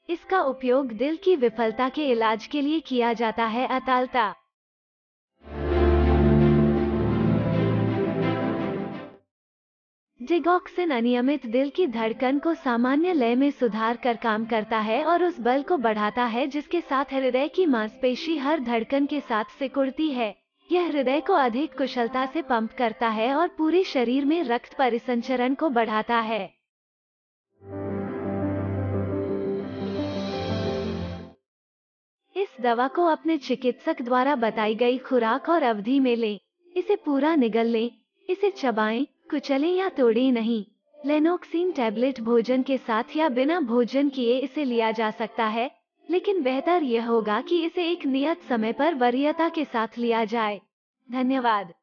इसका उपयोग दिल की विफलता के इलाज के लिए किया जाता है। अतालता। डिगॉक्सिन अनियमित दिल की धड़कन को सामान्य लय में सुधार कर काम करता है और उस बल को बढ़ाता है जिसके साथ हृदय की मांसपेशी हर धड़कन के साथ सिकुड़ती है। यह हृदय को अधिक कुशलता से पंप करता है और पूरे शरीर में रक्त परिसंचरण को बढ़ाता है। इस दवा को अपने चिकित्सक द्वारा बताई गई खुराक और अवधि में लें। इसे पूरा निगल लें। इसे चबाएं, कुचलें या तोड़ें नहीं। लेनोक्सिन टैबलेट भोजन के साथ या बिना भोजन किए इसे लिया जा सकता है, लेकिन बेहतर यह होगा कि इसे एक नियत समय पर वरीयता के साथ लिया जाए। धन्यवाद।